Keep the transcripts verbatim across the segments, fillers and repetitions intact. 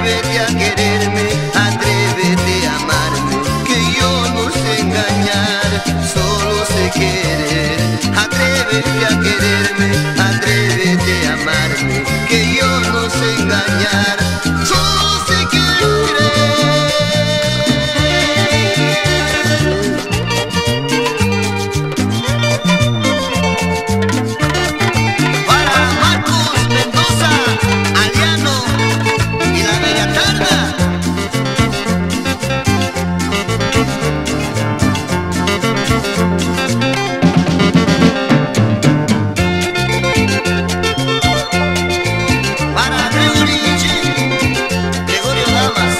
Atrévete a quererme, atrévete a amarme, que yo no sé engañar, solo sé querer. Atrévete a quererme, atrévete a amarme, que yo no sé engañar, solo sé querer. Para Marcos Mendoza, Aliano y la Bella Tarda. Para Gregorio, Gregorio Lamas.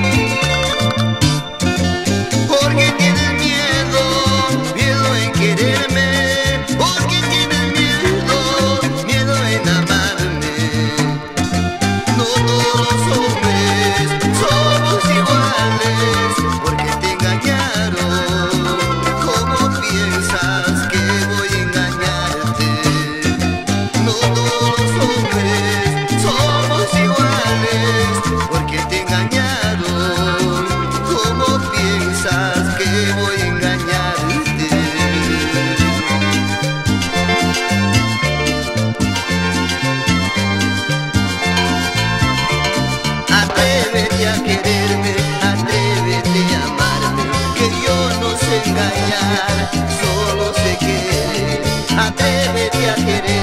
Porque tienes miedo, miedo en quererme. Porque tienes miedo, miedo en amarme. No todos los hombres somos iguales, porque te engañaron. ¿Cómo piensas que voy a engañarte? No todos los hombres somos iguales, porque te engañaron. ¿Cómo piensas que voy a engañarte? Atrévete a quererme, atrévete a amarme, que yo no sé engañar, solo sé querer. Atrévete a querer.